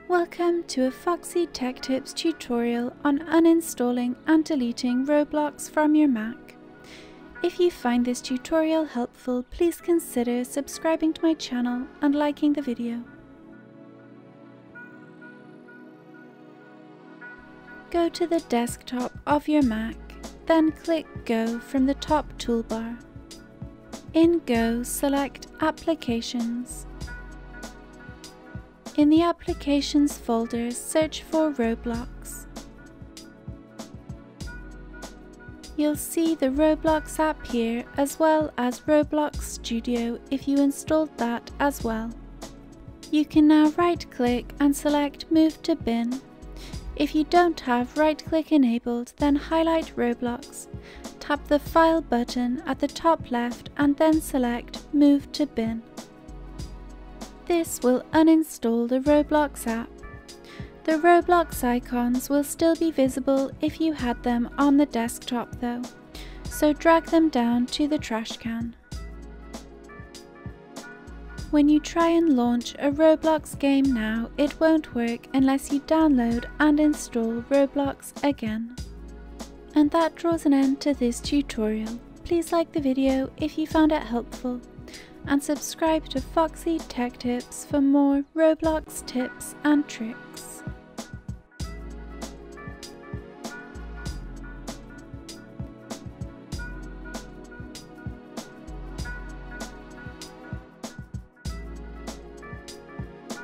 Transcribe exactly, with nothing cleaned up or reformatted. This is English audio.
Welcome to a Foxy Tech Tips tutorial on uninstalling and deleting Roblox from your Mac. If you find this tutorial helpful, please consider subscribing to my channel and liking the video. Go to the desktop of your Mac, then click Go from the top toolbar. In Go, select Applications. In the Applications folder, search for Roblox. You'll see the Roblox app here, as well as Roblox Studio if you installed that as well. You can now right-click and select Move to Bin. If you don't have right-click enabled, then highlight Roblox, tap the File button at the top left and then select Move to Bin. This will uninstall the Roblox app. The Roblox icons will still be visible if you had them on the desktop though, so drag them down to the trash can. When you try and launch a Roblox game now, it won't work unless you download and install Roblox again. And that draws an end to this tutorial. Please like the video if you found it helpful, and subscribe to Foxy Tech Tips for more Roblox tips and tricks.